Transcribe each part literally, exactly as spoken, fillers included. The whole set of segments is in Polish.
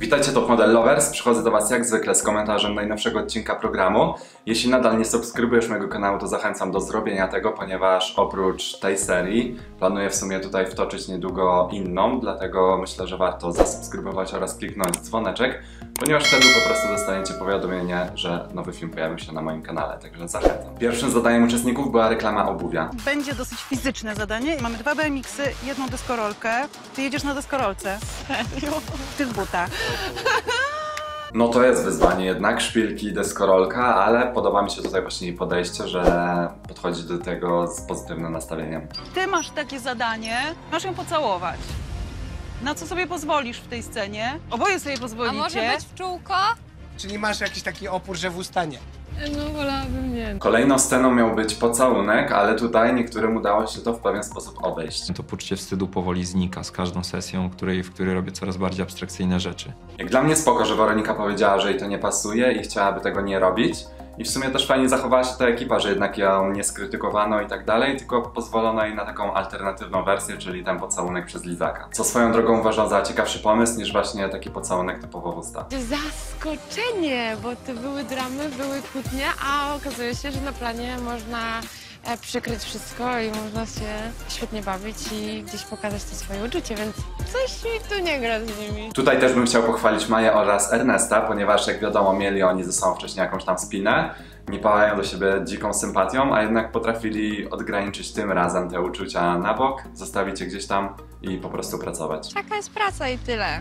Witajcie Top Model Lovers, przychodzę do Was jak zwykle z komentarzem najnowszego odcinka programu. Jeśli nadal nie subskrybujesz mojego kanału, to zachęcam do zrobienia tego, ponieważ oprócz tej serii planuję w sumie tutaj wtoczyć niedługo inną, dlatego myślę, że warto zasubskrybować oraz kliknąć dzwoneczek, ponieważ wtedy po prostu dostaniecie powiadomienie, że nowy film pojawił się na moim kanale, także zachęcam. Pierwszym zadaniem uczestników była reklama obuwia. Będzie dosyć fizyczne zadanie. Mamy dwa B M X-y, jedną deskorolkę. Ty jedziesz na deskorolce. Serio? W tych butach. No to jest wyzwanie jednak, szpilki, deskorolka, ale podoba mi się tutaj właśnie jej podejście, że podchodzi do tego z pozytywnym nastawieniem. Ty masz takie zadanie, masz ją pocałować. Na co sobie pozwolisz w tej scenie? Oboje sobie pozwolicie. A może być w czółko? Czyli masz jakiś taki opór, że w ustanie? No wolałabym nie. Kolejną sceną miał być pocałunek, ale tutaj niektórym udało się to w pewien sposób obejść. To poczucie wstydu powoli znika z każdą sesją, której, w której robię coraz bardziej abstrakcyjne rzeczy. Jak dla mnie spoko, że Weronika powiedziała, że jej to nie pasuje i chciałaby tego nie robić. I w sumie też fajnie zachowała się ta ekipa, że jednak ją nie skrytykowano i tak dalej, tylko pozwolono jej na taką alternatywną wersję, czyli ten pocałunek przez lizaka. Co swoją drogą uważam za ciekawszy pomysł niż właśnie taki pocałunek typowo w usta. Zaskoczenie, bo to były dramy, były kłótnie, a okazuje się, że na planie można e, przykryć wszystko i można się świetnie bawić i gdzieś pokazać to swoje uczucie, więc coś mi tu nie gra z nimi. Tutaj też bym chciał pochwalić Maję oraz Ernesta, ponieważ jak wiadomo mieli oni ze sobą wcześniej jakąś tam spinę, nie pałają do siebie dziką sympatią, a jednak potrafili odgraniczyć tym razem te uczucia na bok, zostawić je gdzieś tam i po prostu pracować. Taka jest praca i tyle.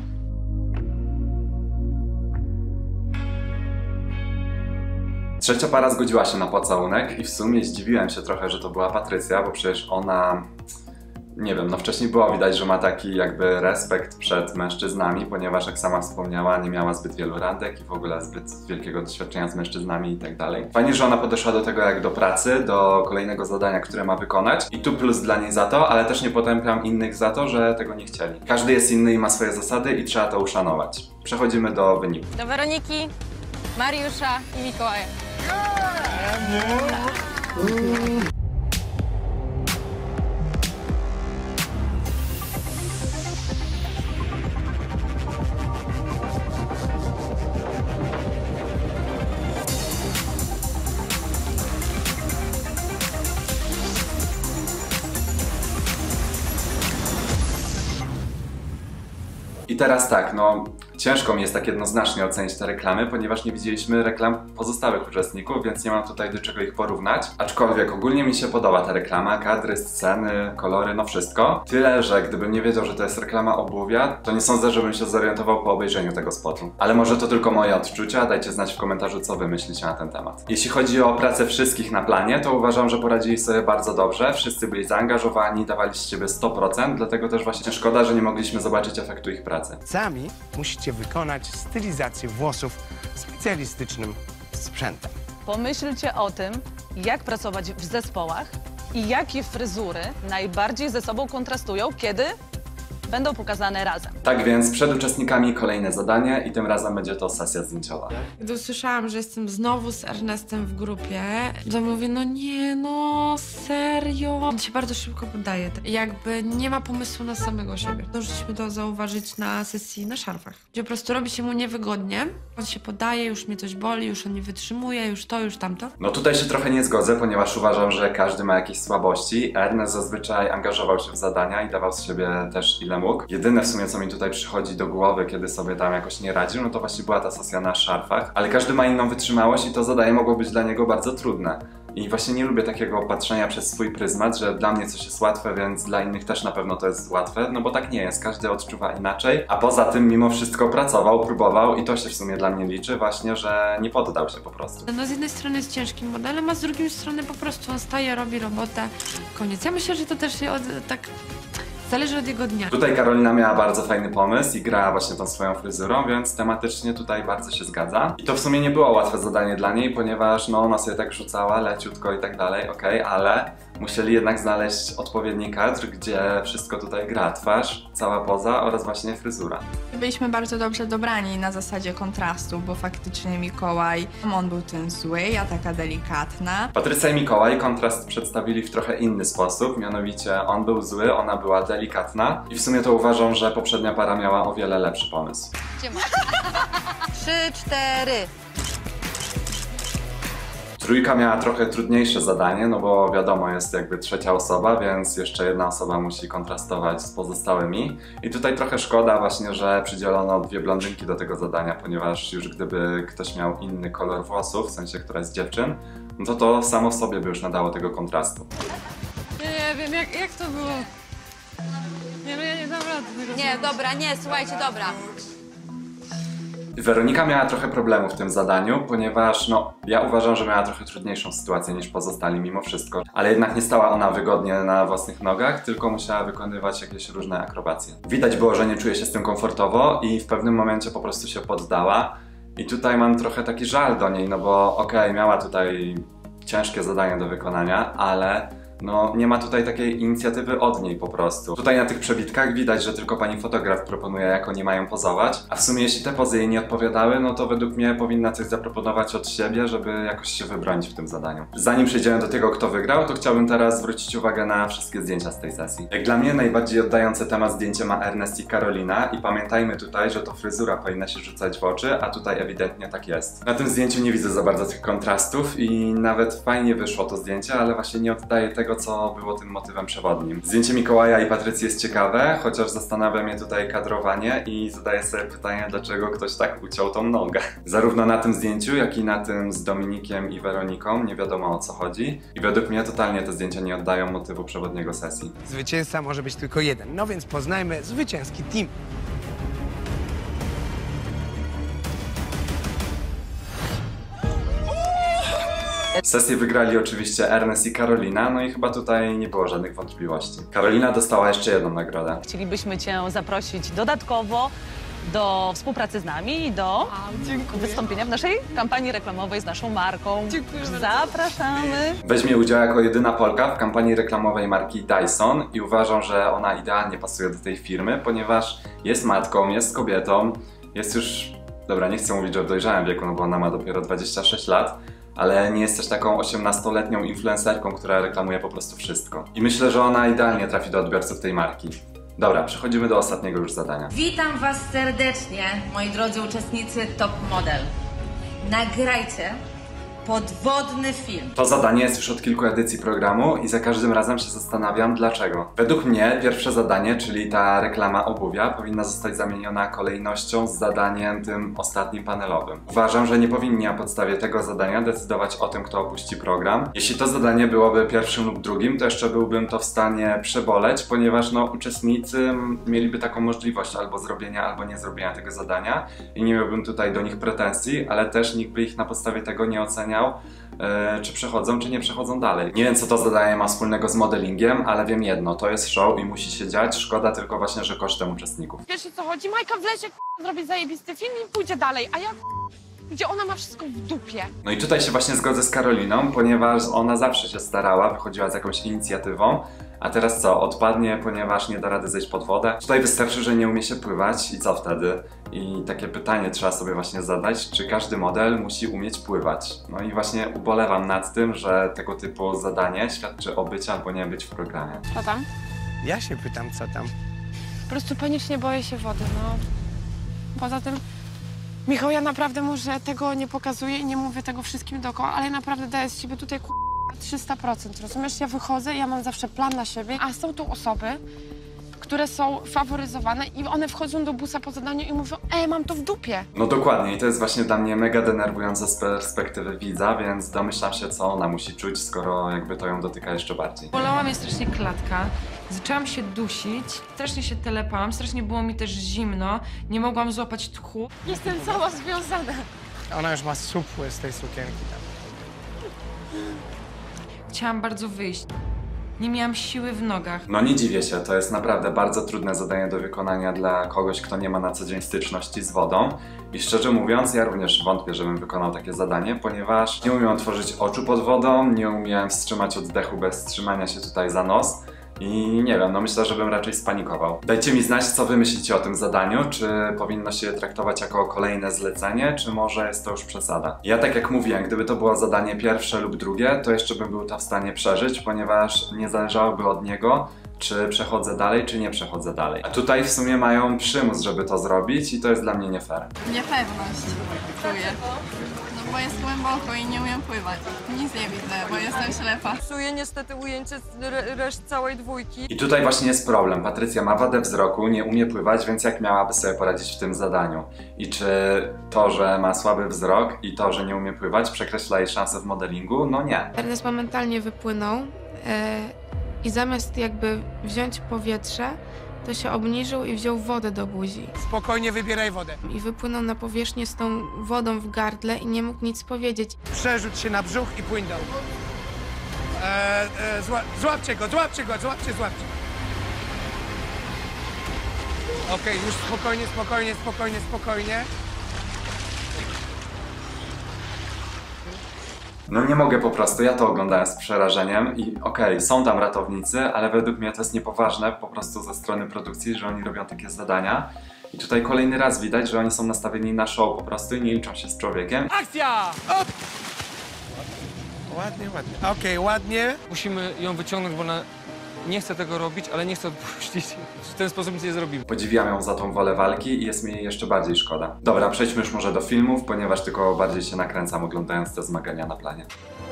Trzecia para zgodziła się na pocałunek i w sumie zdziwiłem się trochę, że to była Patrycja, bo przecież ona, nie wiem, no wcześniej było widać, że ma taki jakby respekt przed mężczyznami, ponieważ jak sama wspomniała, nie miała zbyt wielu randek i w ogóle zbyt wielkiego doświadczenia z mężczyznami i tak dalej. Fajnie, że ona podeszła do tego jak do pracy, do kolejnego zadania, które ma wykonać i tu plus dla niej za to, ale też nie potępiam innych za to, że tego nie chcieli. Każdy jest inny i ma swoje zasady i trzeba to uszanować. Przechodzimy do wyniku. Do Weroniki, Mariusza i Mikołaja. I teraz tak, no ciężko mi jest tak jednoznacznie ocenić te reklamy, ponieważ nie widzieliśmy reklam pozostałych uczestników, więc nie mam tutaj do czego ich porównać. Aczkolwiek ogólnie mi się podoba ta reklama, kadry, sceny, kolory, no wszystko. Tyle, że gdybym nie wiedział, że to jest reklama obuwia, to nie sądzę, żebym się zorientował po obejrzeniu tego spotu. Ale może to tylko moje odczucia, dajcie znać w komentarzu, co wy myślicie na ten temat. Jeśli chodzi o pracę wszystkich na planie, to uważam, że poradzili sobie bardzo dobrze. Wszyscy byli zaangażowani, dawali z siebie sto procent, dlatego też właśnie szkoda, że nie mogliśmy zobaczyć efektu ich pracy. Sami musicie wykonać stylizację włosów specjalistycznym sprzętem. Pomyślcie o tym, jak pracować w zespołach i jakie fryzury najbardziej ze sobą kontrastują, kiedy będą pokazane razem. Tak więc przed uczestnikami kolejne zadanie i tym razem będzie to sesja zdjęciowa. Gdy usłyszałam, że jestem znowu z Ernestem w grupie, to mówię, no nie, no serio. On się bardzo szybko poddaje. Jakby nie ma pomysłu na samego siebie. Możecie to zauważyć na sesji na szarfach, gdzie po prostu robi się mu niewygodnie. On się poddaje, już mnie coś boli, już on nie wytrzymuje, już to, już tamto. No tutaj się trochę nie zgodzę, ponieważ uważam, że każdy ma jakieś słabości. Ernest zazwyczaj angażował się w zadania i dawał z siebie też ile mógł. Jedyne w sumie, co mi tutaj przychodzi do głowy, kiedy sobie tam jakoś nie radził, no to właśnie była ta sesja na szarfach. Ale każdy ma inną wytrzymałość i to zadanie mogło być dla niego bardzo trudne. I właśnie nie lubię takiego patrzenia przez swój pryzmat, że dla mnie coś jest łatwe, więc dla innych też na pewno to jest łatwe, no bo tak nie jest, każdy odczuwa inaczej, a poza tym mimo wszystko pracował, próbował i to się w sumie dla mnie liczy właśnie, że nie poddał się po prostu. No z jednej strony jest ciężkim modelem, a z drugiej strony po prostu on staje, robi robotę, koniec. Ja myślę, że to też się od, tak zależy od jego dnia. Tutaj Karolina miała bardzo fajny pomysł i grała właśnie tą swoją fryzurą, więc tematycznie tutaj bardzo się zgadza. I to w sumie nie było łatwe zadanie dla niej, ponieważ no ona sobie tak rzucała leciutko i tak dalej, okej, okay, ale musieli jednak znaleźć odpowiedni kadr, gdzie wszystko tutaj gra. Twarz, cała poza oraz właśnie fryzura. Byliśmy bardzo dobrze dobrani na zasadzie kontrastu, bo faktycznie Mikołaj, on był ten zły, ja taka delikatna. Patrycja i Mikołaj kontrast przedstawili w trochę inny sposób, mianowicie on był zły, ona była delikatna i w sumie to uważam, że poprzednia para miała o wiele lepszy pomysł. Gdzie masz? Trzy, cztery. Trójka miała trochę trudniejsze zadanie, no bo wiadomo, jest jakby trzecia osoba, więc jeszcze jedna osoba musi kontrastować z pozostałymi. I tutaj trochę szkoda właśnie, że przydzielono dwie blondynki do tego zadania, ponieważ już gdyby ktoś miał inny kolor włosów, w sensie która z dziewczyn, no to to samo w sobie by już nadało tego kontrastu. Nie, nie wiem, jak, jak to było? Nie, no ja nie dam rady tego. Nie, dobra, nie, słuchajcie, dobra. Weronika miała trochę problemu w tym zadaniu, ponieważ no, ja uważam, że miała trochę trudniejszą sytuację niż pozostali mimo wszystko. Ale jednak nie stała ona wygodnie na własnych nogach, tylko musiała wykonywać jakieś różne akrobacje. Widać było, że nie czuje się z tym komfortowo i w pewnym momencie po prostu się poddała. I tutaj mam trochę taki żal do niej, no bo okej, okay, miała tutaj ciężkie zadanie do wykonania, ale no nie ma tutaj takiej inicjatywy od niej po prostu. Tutaj na tych przebitkach widać, że tylko pani fotograf proponuje, jak oni mają pozować, a w sumie jeśli te pozy jej nie odpowiadały, no to według mnie powinna coś zaproponować od siebie, żeby jakoś się wybronić w tym zadaniu. Zanim przejdziemy do tego, kto wygrał, to chciałbym teraz zwrócić uwagę na wszystkie zdjęcia z tej sesji. Jak dla mnie najbardziej oddające temat zdjęcie ma Ernest i Karolina i pamiętajmy tutaj, że to fryzura powinna się rzucać w oczy, a tutaj ewidentnie tak jest. Na tym zdjęciu nie widzę za bardzo tych kontrastów i nawet fajnie wyszło to zdjęcie, ale właśnie nie oddaje tego, co było tym motywem przewodnim. Zdjęcie Mikołaja i Patrycji jest ciekawe, chociaż zastanawia mnie tutaj kadrowanie i zadaję sobie pytanie, dlaczego ktoś tak uciął tą nogę. Zarówno na tym zdjęciu, jak i na tym z Dominikiem i Weroniką nie wiadomo, o co chodzi i według mnie totalnie te zdjęcia nie oddają motywu przewodniego sesji. Zwycięzca może być tylko jeden, no więc poznajmy zwycięski team. Sesję wygrali oczywiście Ernest i Karolina, no i chyba tutaj nie było żadnych wątpliwości. Karolina dostała jeszcze jedną nagrodę. Chcielibyśmy Cię zaprosić dodatkowo do współpracy z nami i do A, wystąpienia w naszej kampanii reklamowej z naszą marką. Dziękuję bardzo. Zapraszamy! Weźmie udział jako jedyna Polka w kampanii reklamowej marki Dyson i uważam, że ona idealnie pasuje do tej firmy, ponieważ jest matką, jest kobietą, jest już... Dobra, nie chcę mówić, że w dojrzałym wieku, no bo ona ma dopiero dwadzieścia sześć lat, ale nie jest też taką osiemnastoletnią influencerką, która reklamuje po prostu wszystko. I myślę, że ona idealnie trafi do odbiorców tej marki. Dobra, przechodzimy do ostatniego już zadania. Witam Was serdecznie, moi drodzy uczestnicy Top Model. Nagrajcie podwodny film. To zadanie jest już od kilku edycji programu i za każdym razem się zastanawiam dlaczego. Według mnie pierwsze zadanie, czyli ta reklama obuwia, powinna zostać zamieniona kolejnością z zadaniem tym ostatnim panelowym. Uważam, że nie powinni na podstawie tego zadania decydować o tym, kto opuści program. Jeśli to zadanie byłoby pierwszym lub drugim, to jeszcze byłbym to w stanie przeboleć, ponieważ no, uczestnicy mieliby taką możliwość albo zrobienia, albo nie zrobienia tego zadania i nie miałbym tutaj do nich pretensji, ale też nikt by ich na podstawie tego nie oceniał, Yy, czy przechodzą, czy nie przechodzą dalej. Nie wiem, co to zadanie ma wspólnego z modelingiem, ale wiem jedno, to jest show i musi się dziać, szkoda tylko właśnie, że kosztem uczestników. Wiesz, o co chodzi? Majka w lesie zrobi zajebisty film i pójdzie dalej, a ja gdzie ona ma wszystko w dupie. No i tutaj się właśnie zgodzę z Karoliną, ponieważ ona zawsze się starała, wychodziła z jakąś inicjatywą, a teraz co? Odpadnie, ponieważ nie da rady zejść pod wodę. Tutaj wystarczy, że nie umie się pływać i co wtedy? I takie pytanie trzeba sobie właśnie zadać, czy każdy model musi umieć pływać. No i właśnie ubolewam nad tym, że tego typu zadanie świadczy o byciu albo nie być w programie. Co tam? Ja się pytam, co tam. Po prostu panicznie boję się wody, no. Poza tym, Michał, ja naprawdę może tego nie pokazuję i nie mówię tego wszystkim dookoła, ale ja naprawdę daję z siebie tutaj trzysta procent, rozumiesz? Ja wychodzę, ja mam zawsze plan na siebie, a są tu osoby, które są faworyzowane i one wchodzą do busa po zadaniu i mówią, ej, mam to w dupie. No dokładnie i to jest właśnie dla mnie mega denerwujące z perspektywy widza, więc domyślam się, co ona musi czuć, skoro jakby to ją dotyka jeszcze bardziej. Bolała mnie strasznie klatka, zaczęłam się dusić, strasznie się telepałam, strasznie było mi też zimno, nie mogłam złapać tchu. Jestem cała związana. Ona już ma supły z tej sukienki tam. Chciałam bardzo wyjść. Nie miałam siły w nogach. No nie dziwię się, to jest naprawdę bardzo trudne zadanie do wykonania dla kogoś, kto nie ma na co dzień styczności z wodą. I szczerze mówiąc, ja również wątpię, żebym wykonał takie zadanie, ponieważ nie umiem otworzyć oczu pod wodą, nie umiem wstrzymać oddechu bez trzymania się tutaj za nos. I nie wiem, no myślę, że bym raczej spanikował. Dajcie mi znać, co wy myślicie o tym zadaniu, czy powinno się je traktować jako kolejne zlecenie, czy może jest to już przesada. Ja tak jak mówiłem, gdyby to było zadanie pierwsze lub drugie, to jeszcze bym był to w stanie przeżyć, ponieważ nie zależałoby od niego, czy przechodzę dalej, czy nie przechodzę dalej. A tutaj w sumie mają przymus, żeby to zrobić i to jest dla mnie nie fair. Niepewność czuję. No bo jest głęboko i nie umiem pływać. Nic nie widzę, bo jestem ślepa. Psuję niestety ujęcie z re reszt całej dwójki. I tutaj właśnie jest problem. Patrycja ma wadę wzroku, nie umie pływać, więc jak miałaby sobie poradzić w tym zadaniu? I czy to, że ma słaby wzrok i to, że nie umie pływać, przekreśla jej szanse w modelingu? No nie. Ernest momentalnie wypłynął e, i zamiast jakby wziąć powietrze, to się obniżył i wziął wodę do buzi. Spokojnie wybieraj wodę. I wypłynął na powierzchnię z tą wodą w gardle i nie mógł nic powiedzieć. Przerzuć się na brzuch i płyń do. E, e, zła, złapcie go, złapcie go, złapcie, złapcie. Okej, okay, już spokojnie, spokojnie, spokojnie, spokojnie. No nie mogę po prostu, ja to oglądałem z przerażeniem i okej, okay, są tam ratownicy, ale według mnie to jest niepoważne po prostu ze strony produkcji, że oni robią takie zadania. I tutaj kolejny raz widać, że oni są nastawieni na show po prostu i nie liczą się z człowiekiem. Akcja! Op! Ładnie, ładnie. Okej, okay, ładnie. Musimy ją wyciągnąć, bo ona nie chce tego robić, ale nie chce odpuścić. W ten sposób nic nie zrobimy. Podziwiam ją za tą wolę walki i jest mi jej jeszcze bardziej szkoda. Dobra, przejdźmy już może do filmów, ponieważ tylko bardziej się nakręcam oglądając te zmagania na planie.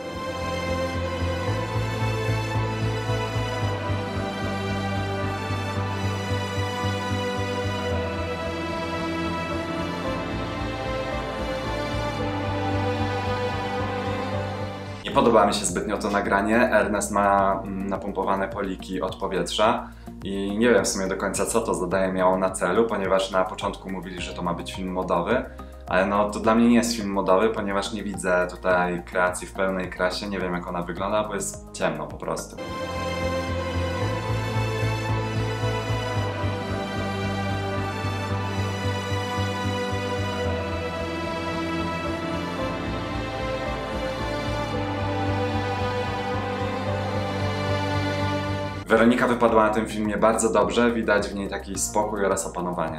Nie podoba mi się zbytnio to nagranie. Ernest ma mm, napompowane poliki od powietrza i nie wiem w sumie do końca, co to zadanie miało na celu, ponieważ na początku mówili, że to ma być film modowy, ale no to dla mnie nie jest film modowy, ponieważ nie widzę tutaj kreacji w pełnej krasie, nie wiem jak ona wygląda, bo jest ciemno po prostu. Weronika wypadła na tym filmie bardzo dobrze, widać w niej taki spokój oraz opanowanie.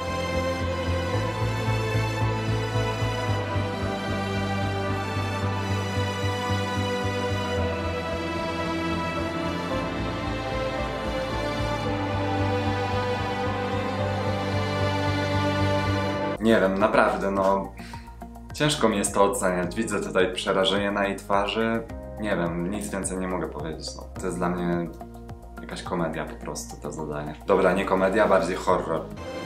Nie wiem, naprawdę, no... Ciężko mi jest to oceniać. Widzę tutaj przerażenie na jej twarzy. Nie wiem, nic więcej nie mogę powiedzieć. No, to jest dla mnie jakaś komedia po prostu, to zadanie. Dobra, nie komedia, bardziej horror.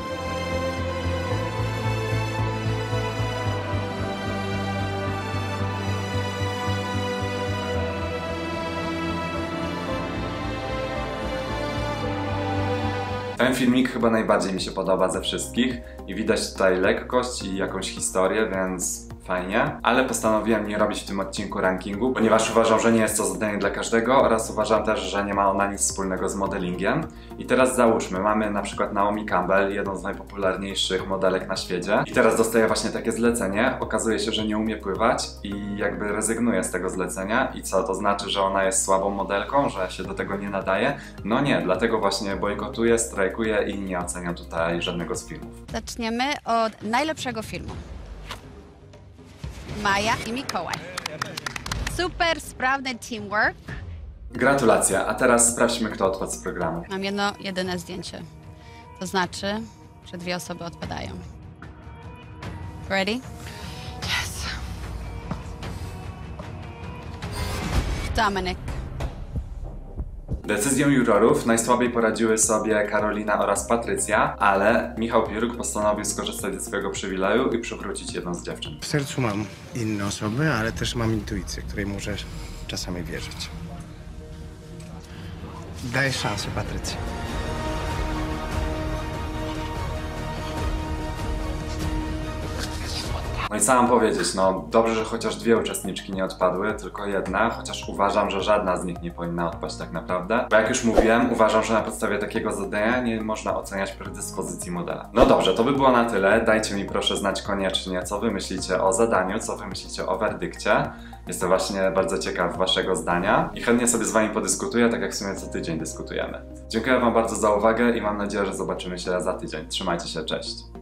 Ten filmik chyba najbardziej mi się podoba ze wszystkich i widać tutaj lekkość i jakąś historię, więc fajnie. Ale postanowiłem nie robić w tym odcinku rankingu, ponieważ uważam, że nie jest to zadanie dla każdego oraz uważam też, że nie ma ona nic wspólnego z modelingiem. I teraz załóżmy, mamy na przykład Naomi Campbell, jedną z najpopularniejszych modelek na świecie. I teraz dostaje właśnie takie zlecenie, okazuje się, że nie umie pływać i jakby rezygnuje z tego zlecenia. I co, to znaczy, że ona jest słabą modelką, że się do tego nie nadaje? No nie, dlatego właśnie bojkotuje, strajkuje i nie ocenia tutaj żadnego z filmów. Zaczniemy od najlepszego filmu. Maja i Mikołaj. Super sprawny teamwork. Gratulacje, a teraz sprawdźmy, kto odpadł z programu. Mam jedno, jedyne zdjęcie. To znaczy, że dwie osoby odpadają. Ready? Yes. Dominik. Decyzją jurorów najsłabiej poradziły sobie Karolina oraz Patrycja, ale Michał Piruk postanowił skorzystać ze swojego przywileju i przywrócić jedną z dziewczyn. W sercu mam inne osoby, ale też mam intuicję, której muszę czasami wierzyć. Daj szansę, Patrycji. Słodka. No i co mam powiedzieć, no dobrze, że chociaż dwie uczestniczki nie odpadły, tylko jedna, chociaż uważam, że żadna z nich nie powinna odpaść tak naprawdę. Bo jak już mówiłem, uważam, że na podstawie takiego zadania nie można oceniać predyspozycji modela. No dobrze, to by było na tyle. Dajcie mi proszę znać koniecznie, co wy myślicie o zadaniu, co wy myślicie o werdykcie. Jestem właśnie bardzo ciekaw waszego zdania i chętnie sobie z wami podyskutuję, tak jak w sumie co tydzień dyskutujemy. Dziękuję wam bardzo za uwagę i mam nadzieję, że zobaczymy się za tydzień. Trzymajcie się, cześć!